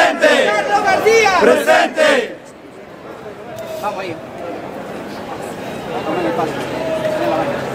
Presente. Carlos García. Presente. Vamos ahí. Vamos en el paso. En la vaina.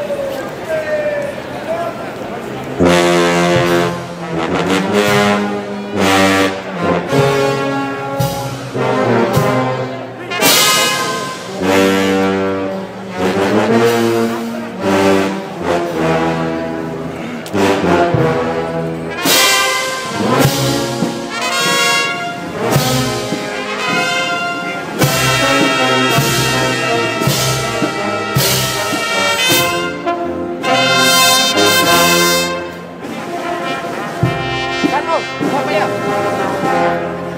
Carlos, vamos allá.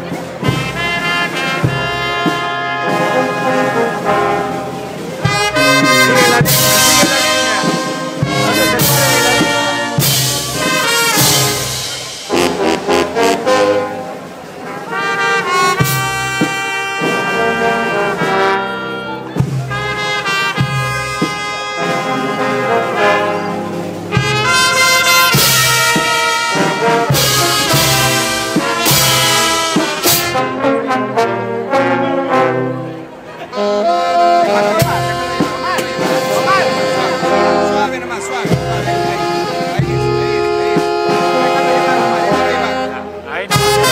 Suave nomás, suave. Ahí.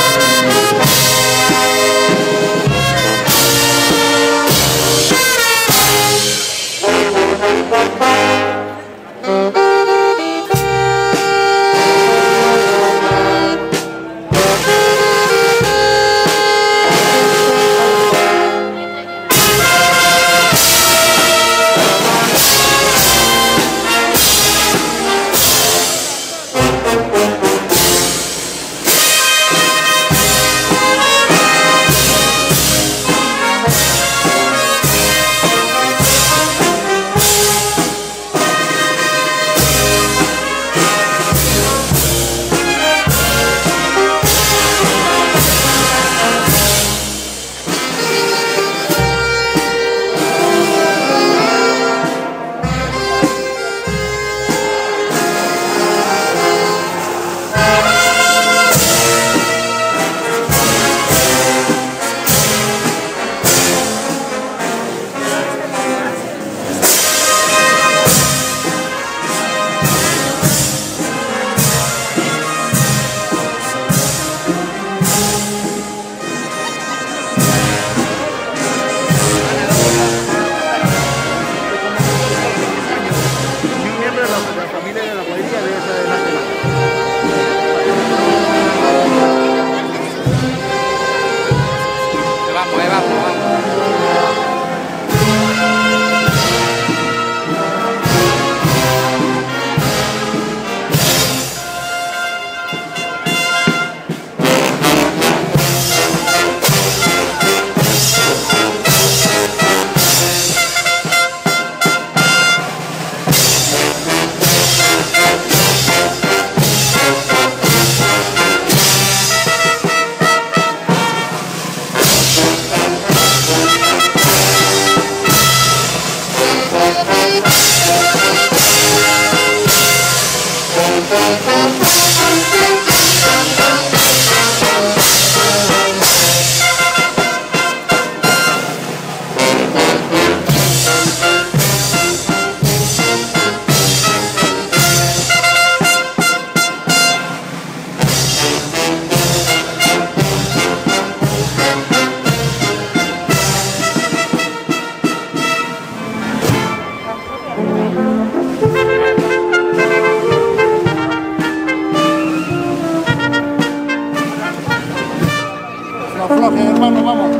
Afloje, hermano, vamos.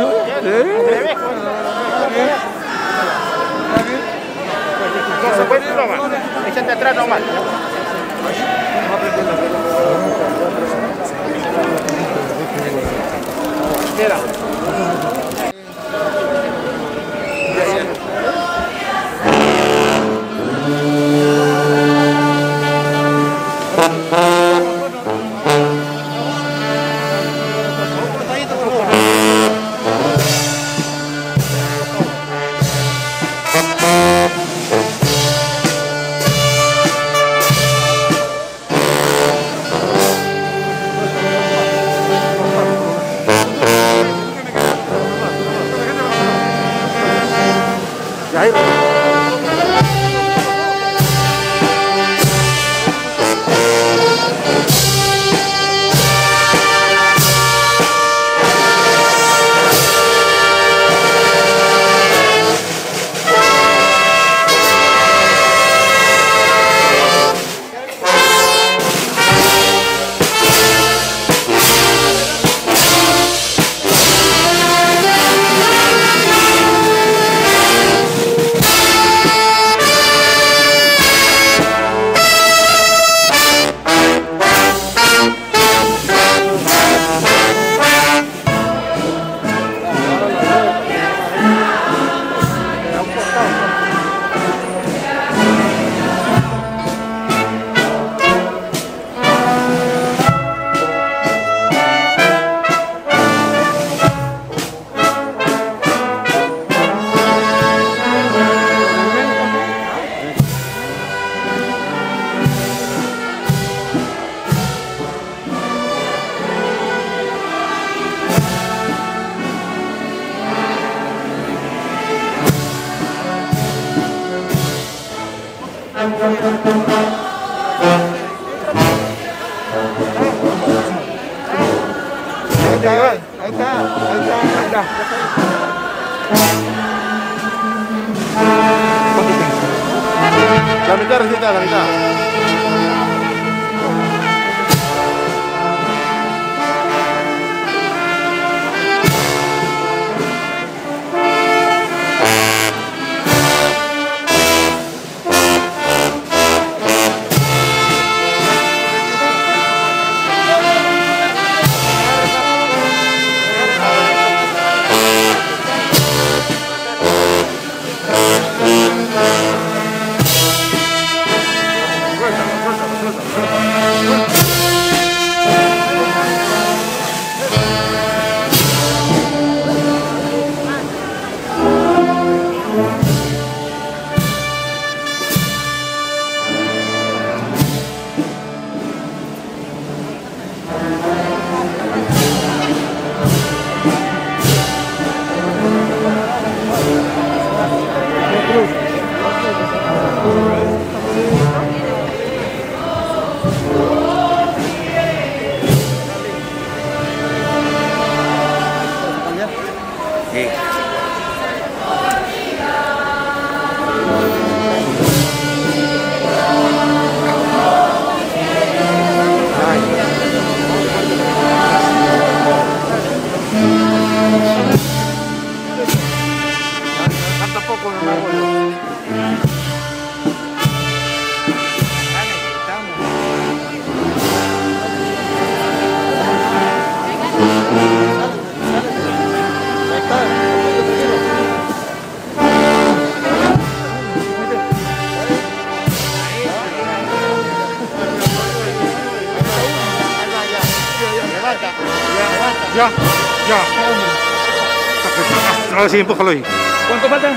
No se puede ir nomás. Échate atrás nomás. Mira. Ahí está. La mitad receta, la mitad. Ya. Ahora sí, empújalo ahí. ¿Cuánto falta?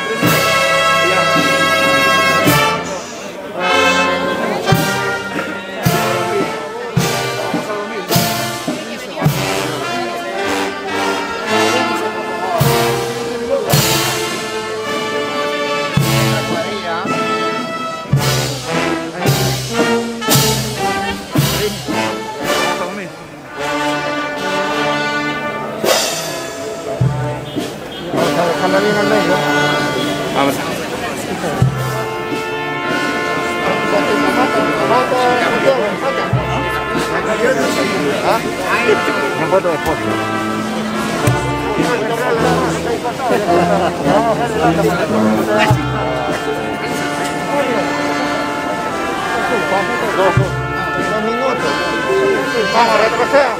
Vamos. Una foto de foto. Dos minutos. Vamos, retroceda.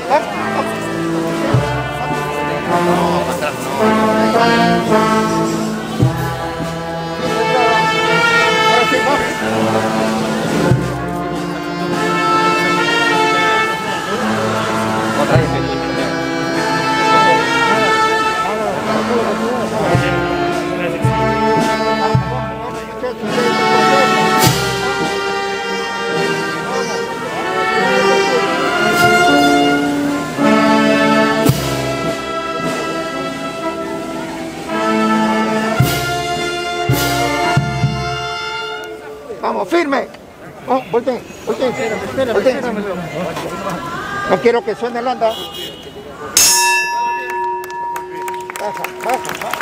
Vamos, firme. Oh, volteen. No quiero que suene el onda. Baja.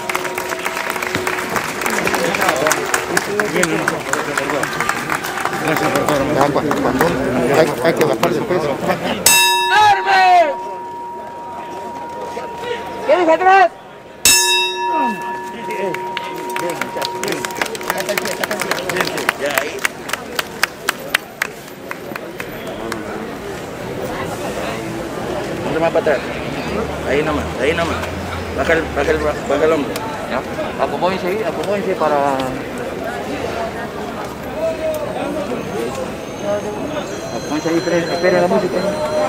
Cuando hay que bajar de peso. ¡Arme! ¿Qué dice atrás? Más para atrás. Ahí nomás. Baja el hombro. ¿Ya? Acomódense para... Acomódense ahí, esperen la música.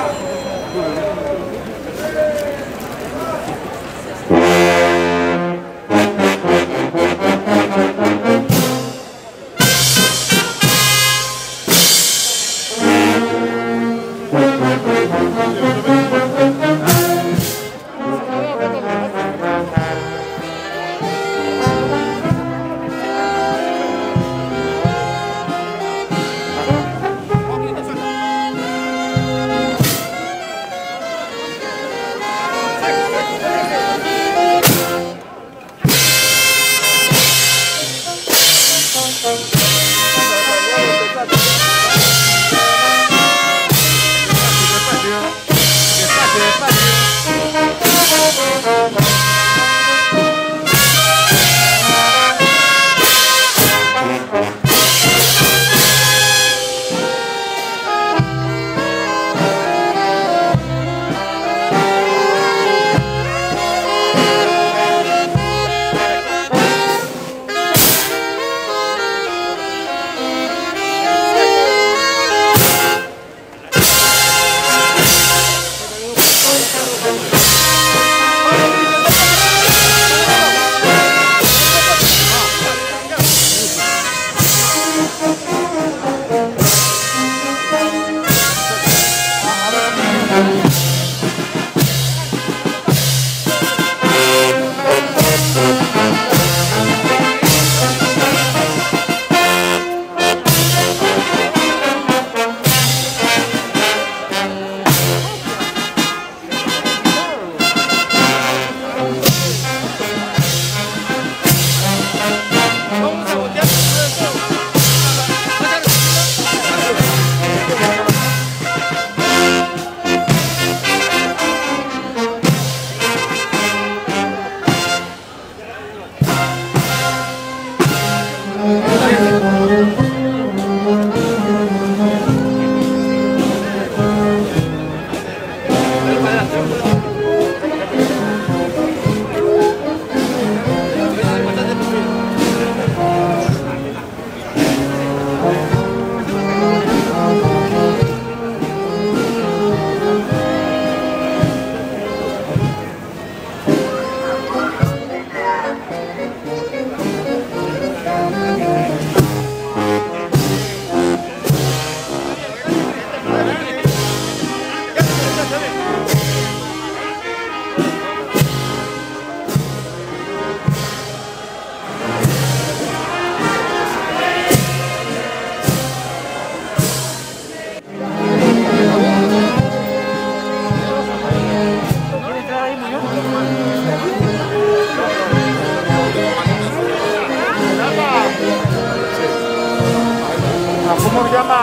¿Cómo se llama?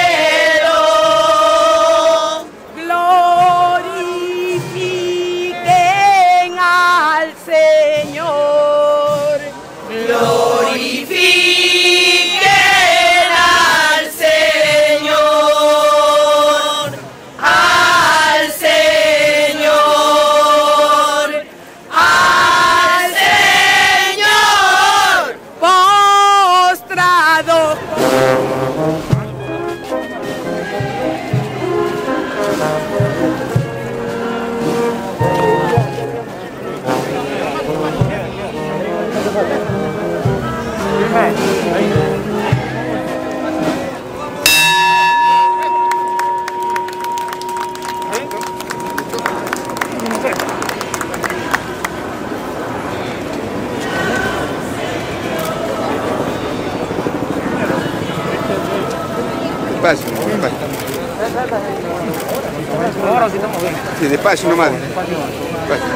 Cielo, glorifiquen a Señor. Glorifiquen al Señor, al Señor, al Señor, postrado. Despacio, despacio. Ahora sí estamos bien. Sí, despacio nomás. Despacio. Despacio.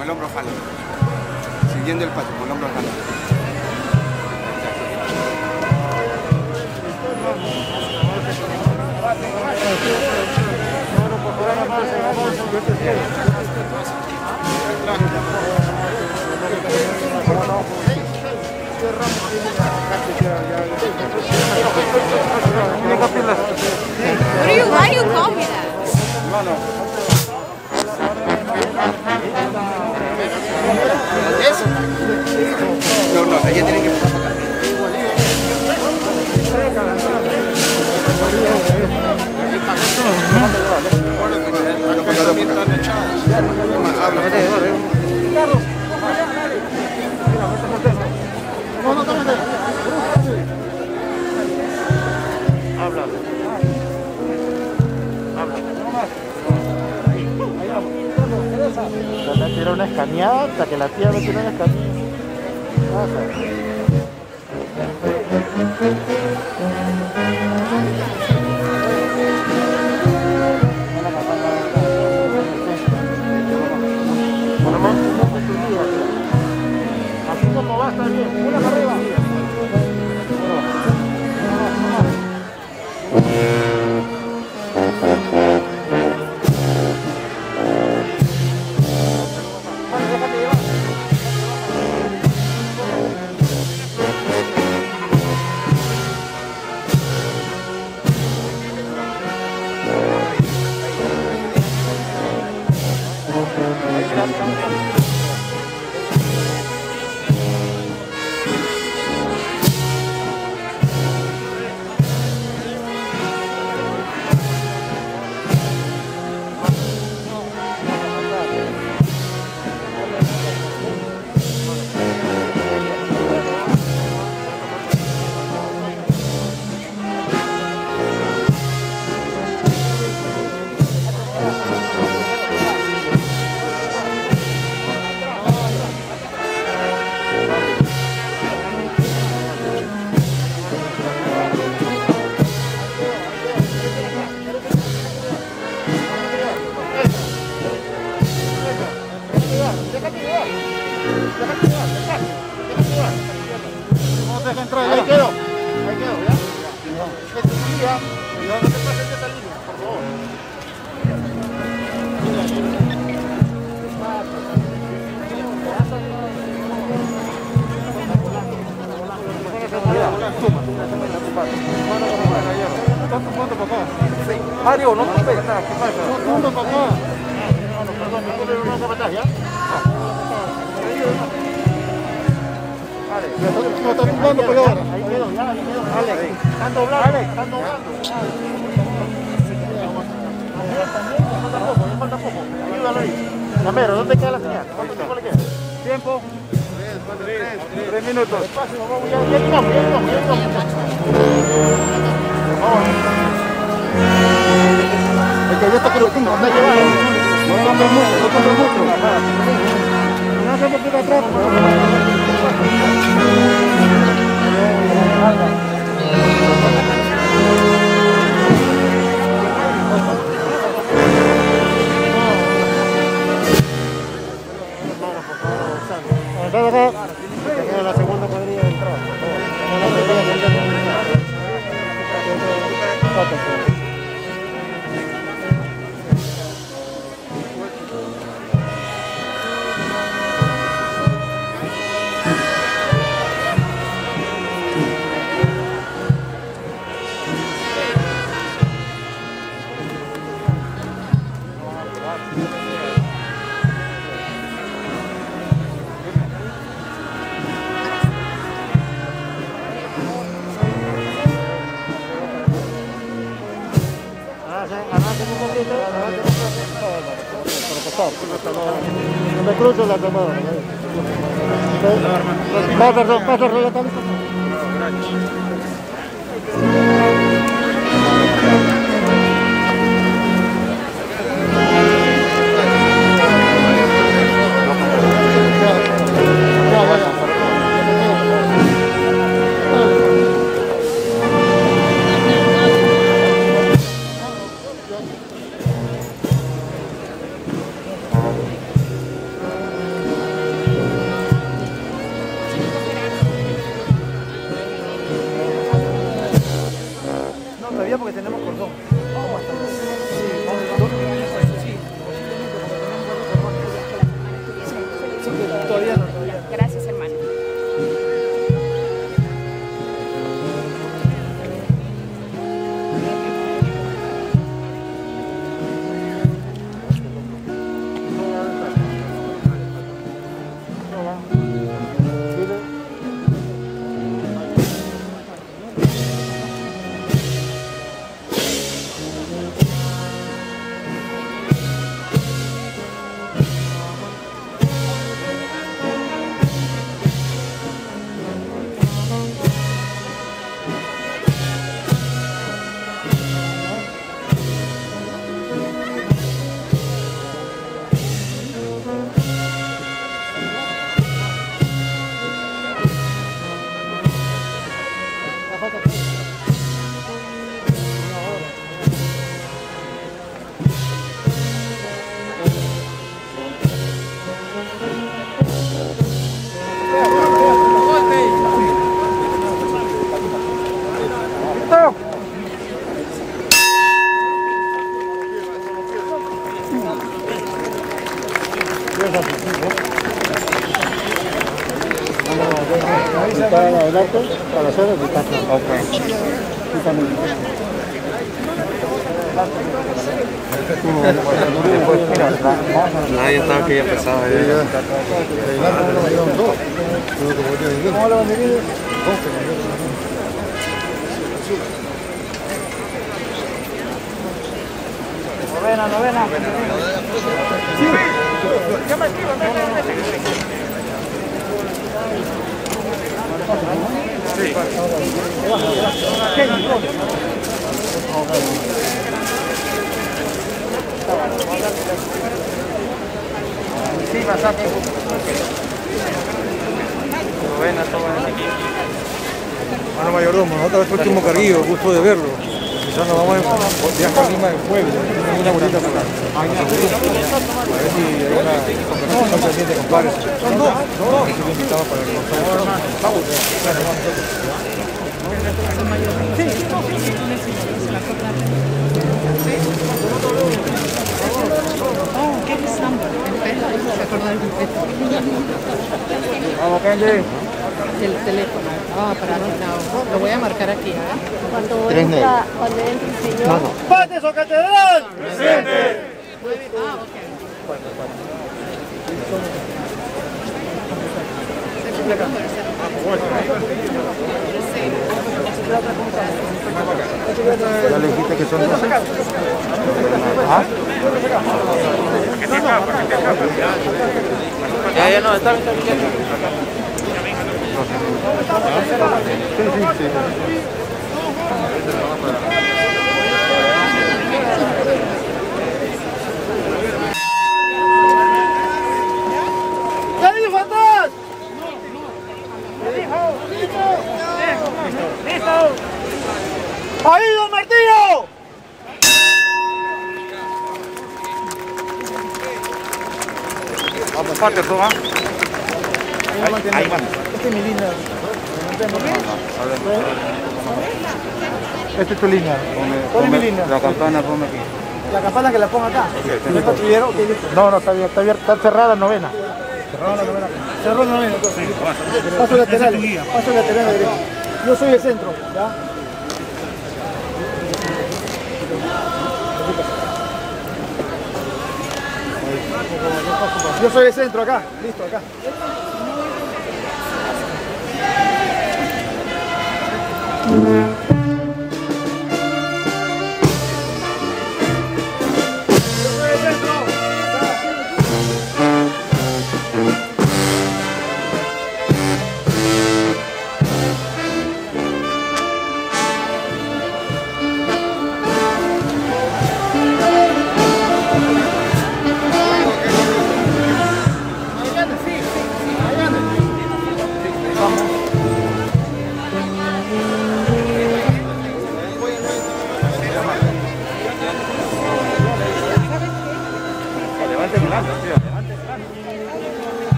con el hombro jala. Siguiendo el paso, con el hombro jala. Why do you call me that? No, ella tiene que pasar para acá. Me tira una escaneada hasta que la tía me tira una escaneada. Así como va a estar bien. Una para arriba. Ahí quedó, ¿ya? Esta línea, no te pases de esta línea, por favor. ¿Cuántos puntos para acá? Mario, no te pegas, ¿qué pasa? ¿Cuántos puntos para acá? Perdón, me pone una para atrás, ¿ya? No está doblando, pero ahora. Ahí quedó, ya, ahí quedó. Dale, están doblando, están doblando. Ya falta poco. Ayúdalo ahí. Gamero, ¿dónde queda la señal? ¿Cuánto tiempo le queda? Tiempo. 3 minutos. Despacio, vamos, ya llegamos. Vamos. Es que ya está cruzando, anda llevado. No compre mucho. No se me queda atrás. La segunda podría entrar. No me cruzo la tomada. Pasa el reloj. Todavía no. Gracias, hermano. Para hacer el detalle. Nadie estaba que ya empezaba. ¿Cómo lo van a dividir? Novena. Sí. Yo me esquivo, Sí, pasate. Novena, todo Bueno, mayordomo, nosotros el último carguillo, gusto de verlo. Quizás nos vamos a viajar a Lima en jueves, una bonita para acá. A ver si hay una conversación pendiente con padres. No. Si me invitaba para el Vamos, Kenji. El teléfono. Para no. Lo voy a marcar aquí. Cuando entra el señor. ¡Pates o catedral! ¡Presente! Ya le dijiste que son 12. ¿Ah? Ya no, está bien. Sí. ¿Qué dijo atrás? ¡Listo! ¡Ahí, don Martillo! Vamos, parte tú, ¿ah? Ahí van. Esta es mi línea. Esta es tu línea. ¿Cuál es mi línea? La campana, ponme aquí. La campana que la ponga acá. ¿El patrullero? No, está bien, está cerrada la novena. Cerrada la novena. Cerró la novena. Paso lateral. Paso lateral a derecha. Yo soy el centro, ¿ya? Yo soy el centro acá. Listo, acá.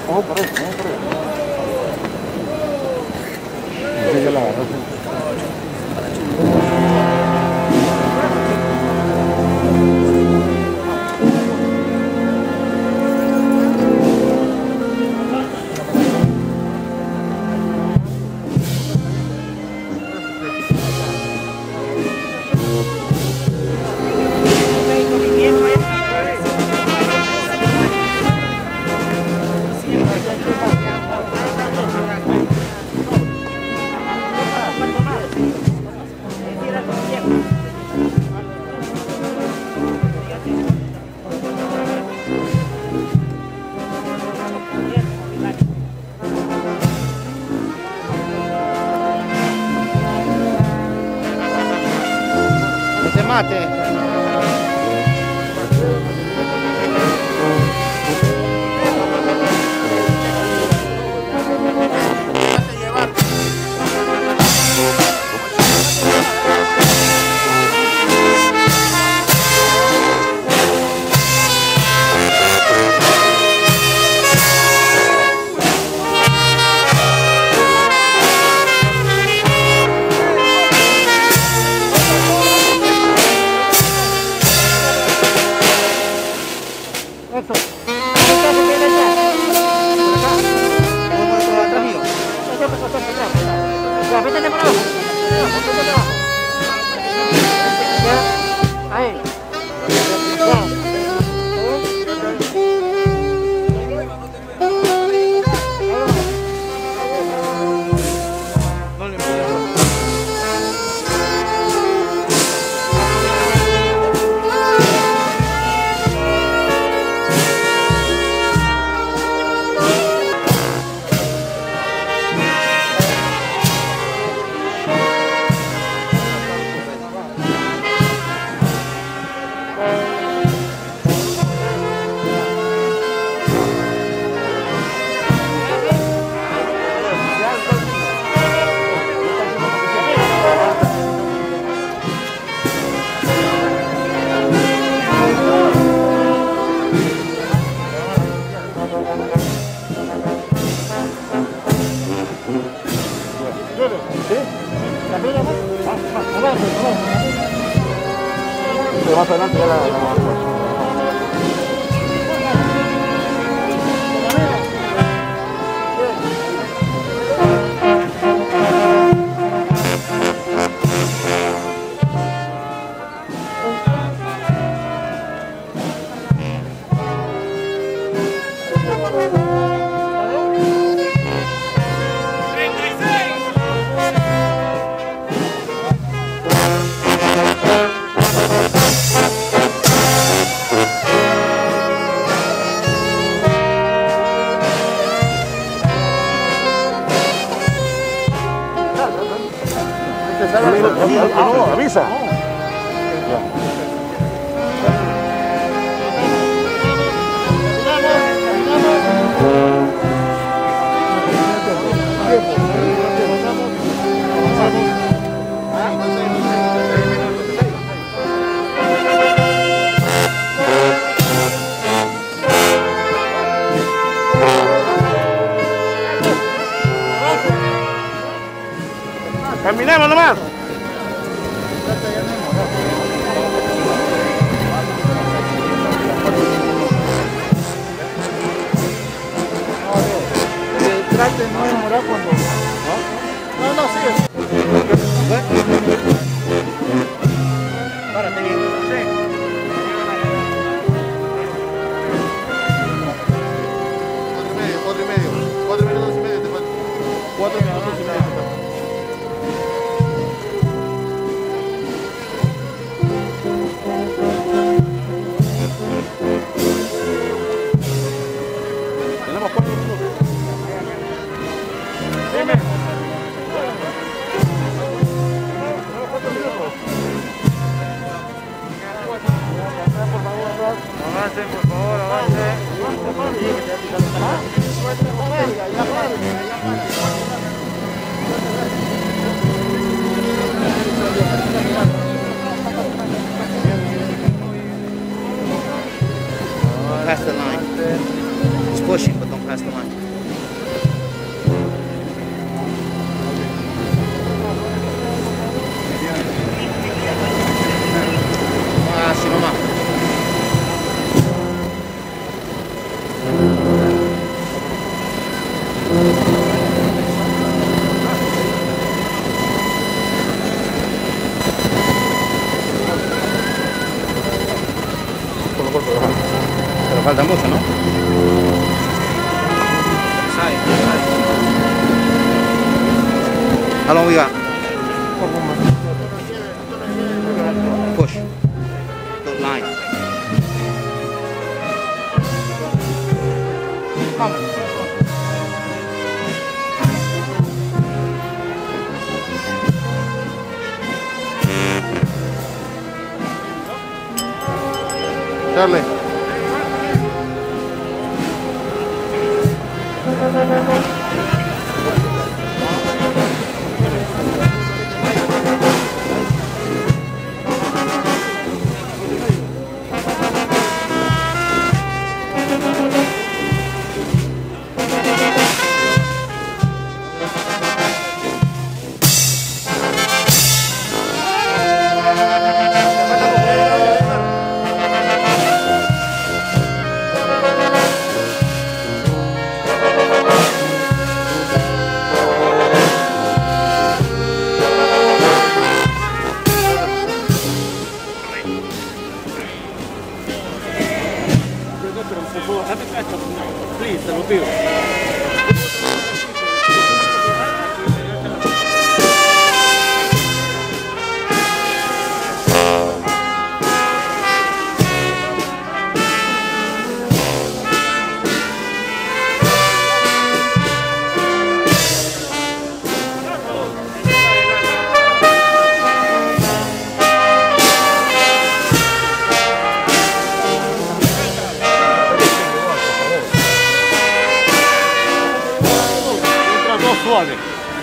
Vamos por eso, vamos por eso. Sí, ya la agarró. Mate. Más adelante ya la no, avisa. Caminemos nomás. Trate de no demorar cuando... No, sigue. Párate bien. Cuatro y medio. 4 minutos y medio te falta. 4 minutos y medio. Tenemos 4 minutos. Avancen, por favor, avancen. pushing, but don't pass the line. Así nomás. Pero falta mucho, ¿no? How long we got? Push. The line. Charlie. Please, te lo pido. Suave.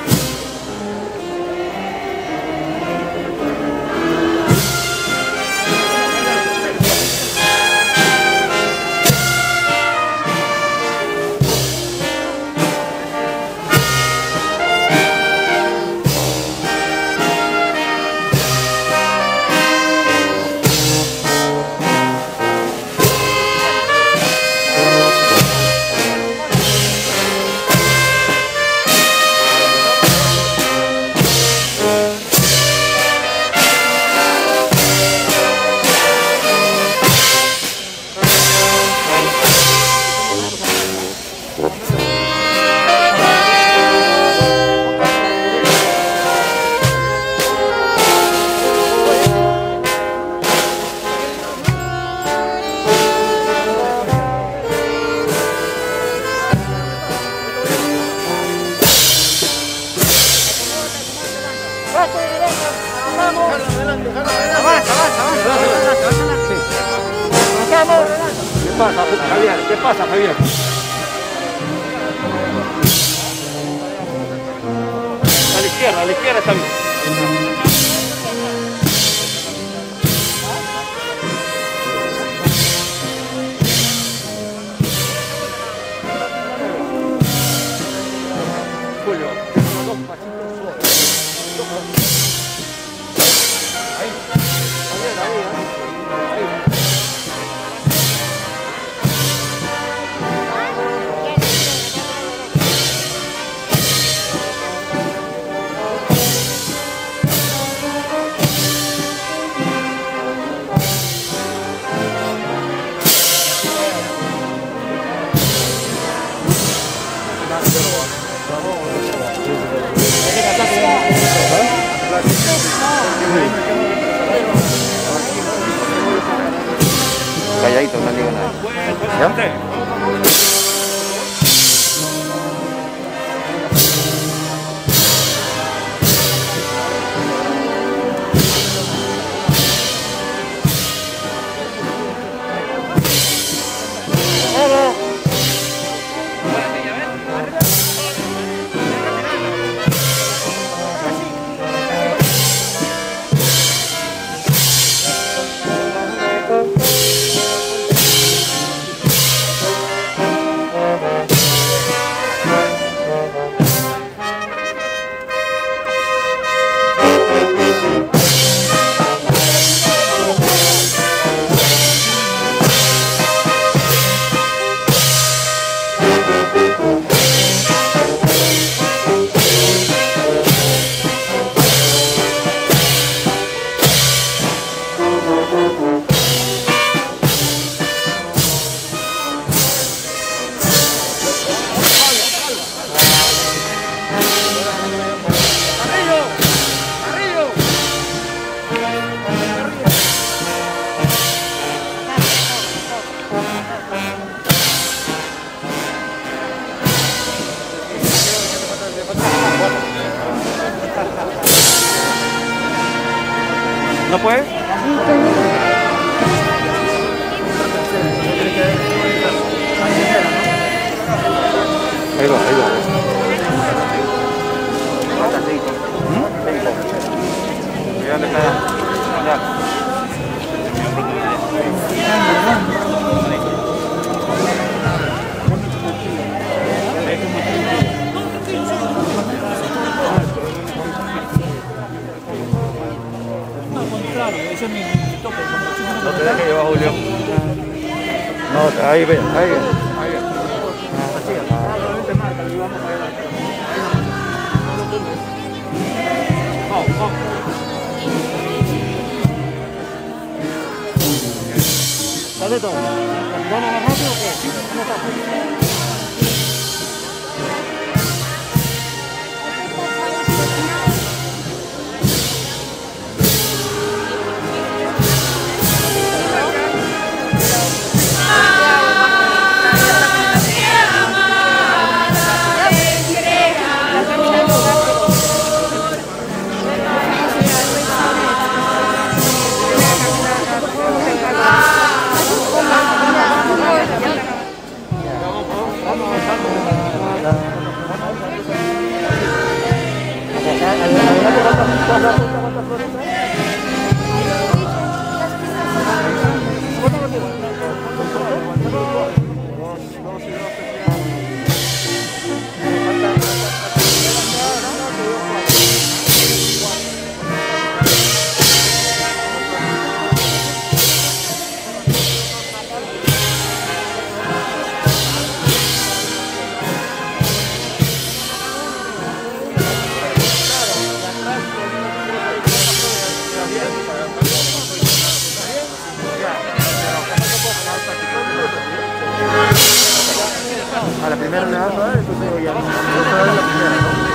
¿Qué pasa, Javier? ¿Qué pasa, Javier? A la izquierda está bien. Julio, dos pasitos suaves. Ahí. Calladito, no digo nada. ¿Ya? ¿No puede? Ahí va, ahí va. ¿Dónde está? Allá. No te dejes llevar, Julio. No, ahí ve, ahí ve. ¿Sale todo? ¿Vamos más rápido o qué? ¿Cómo está? A la primera le vas a dar, entonces ya no se va a la primera, ¿no?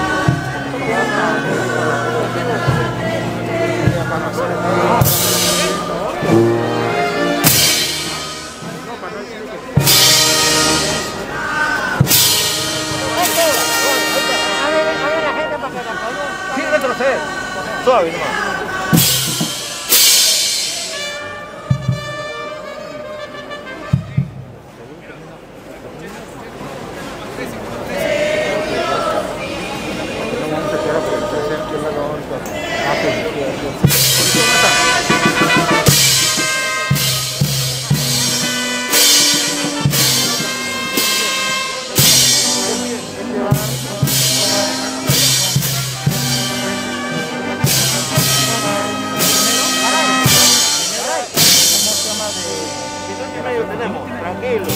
Sí, retrocede. Suave nomás. Tranquilo.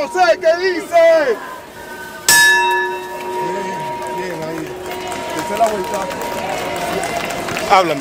José, ¿qué dice? Bien, ahí. Desde la vuelta. Háblame.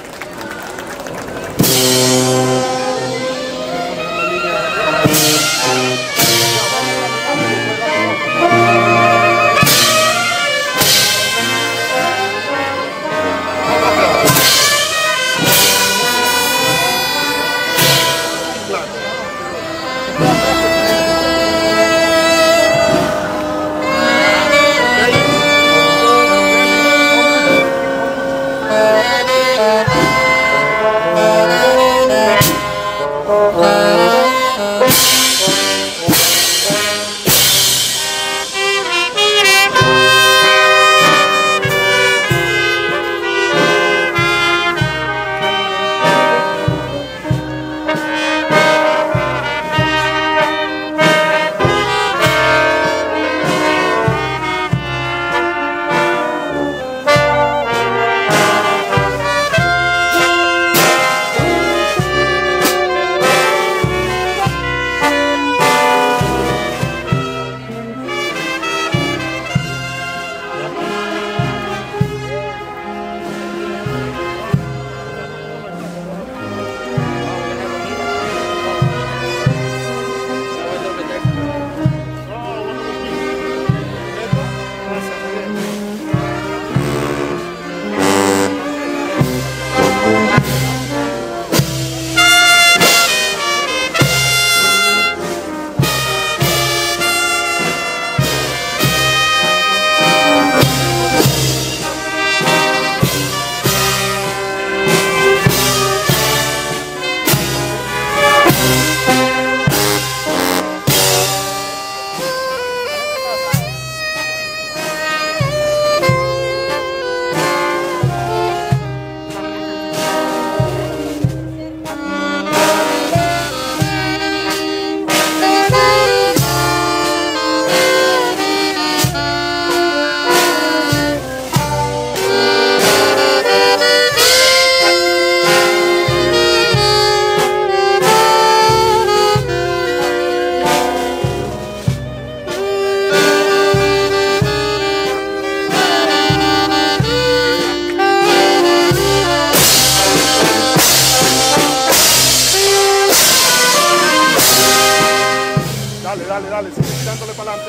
Dale, sigue dándole para adelante.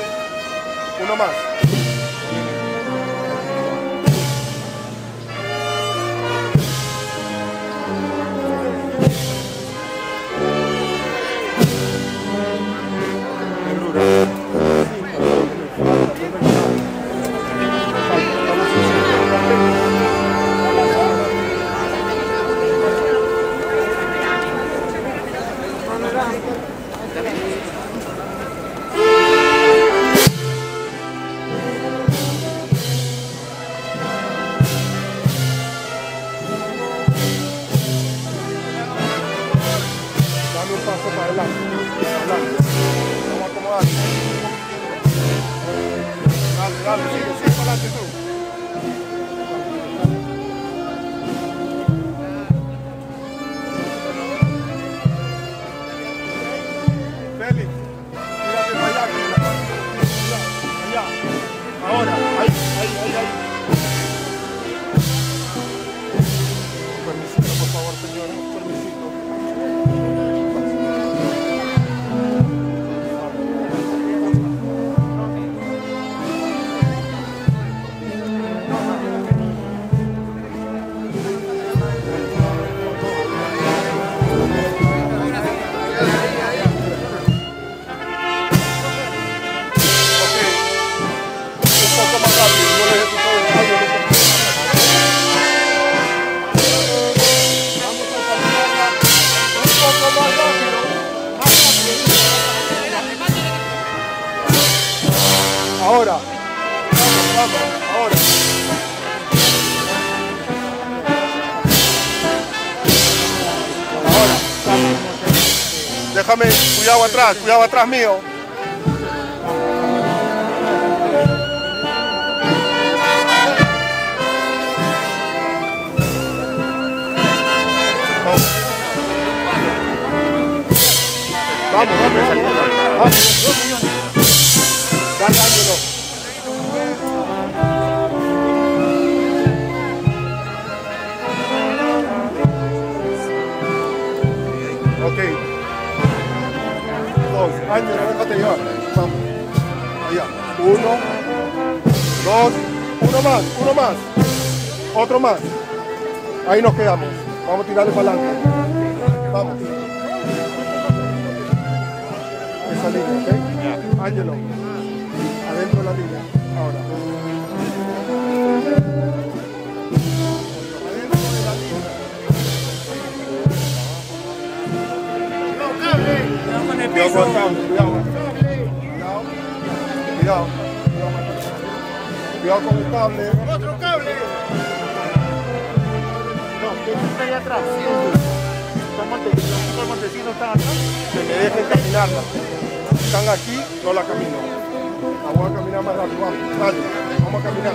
Uno más. Paso para adelante. Vamos a acomodar. Dale, sigue para adelante tú. Félix, mírate para allá. Allá. Ahora, ahí. Permisito, por favor, señora. Permisito. Ahora, vamos, ahora. Déjame, cuidado atrás mío. Vamos. Ángelo, déjate llevar. Vamos. Allá. 1, 2, uno más. Otro más. Ahí nos quedamos. Vamos a tirarle para adelante. Vamos. Esa línea, ¿ok? Ángelo. Adentro de la línea. Ahora. Cuidado con el cable, cuidado con el cable. ¡Otro cable! No, ¿quién está ahí atrás? Los montecinos están atrás. Que me dejen caminarla. Están aquí, no la camino. La voy a caminar más rápido. Vamos, dale, vamos a caminar.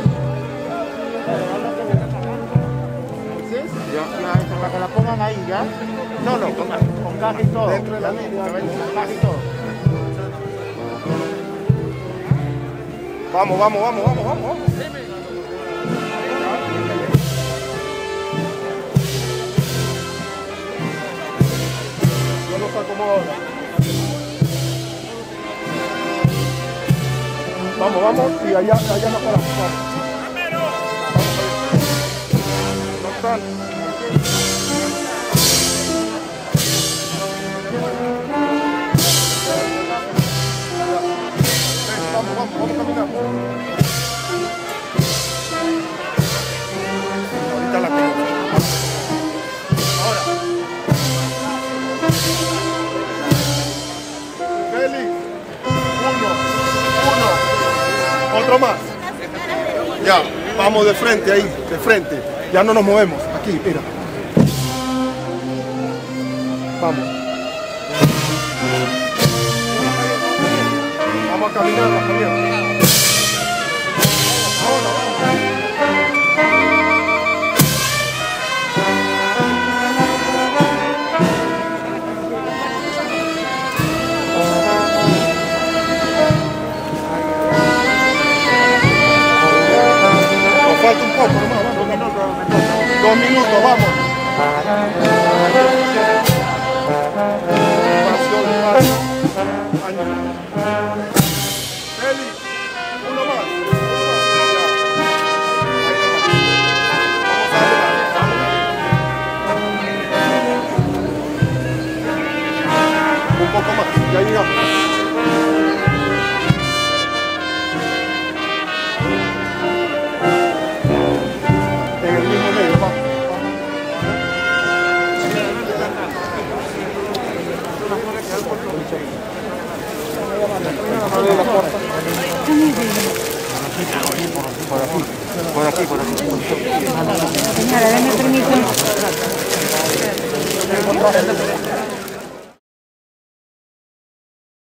Para que la pongan ahí, ¿ya? No, con caja y todo. Dentro de la línea. Con caja y todo. Vamos. Yo los acomodo ahora. Vamos, y allá nos paramos. No están. Vamos a caminar. Ahorita la tengo. Ahora. Félix. Uno. Otro más. Ya, vamos de frente ahí, de frente. Ya no nos movemos. Aquí, mira. Vamos. Vamos a caminar, Javier. Nos falta un poco, hermano. 2 minutos, vamos. Eli, uno más. Un poco más, ya llegamos. En el mismo medio, vamos. Por aquí. Señora, denme permiso.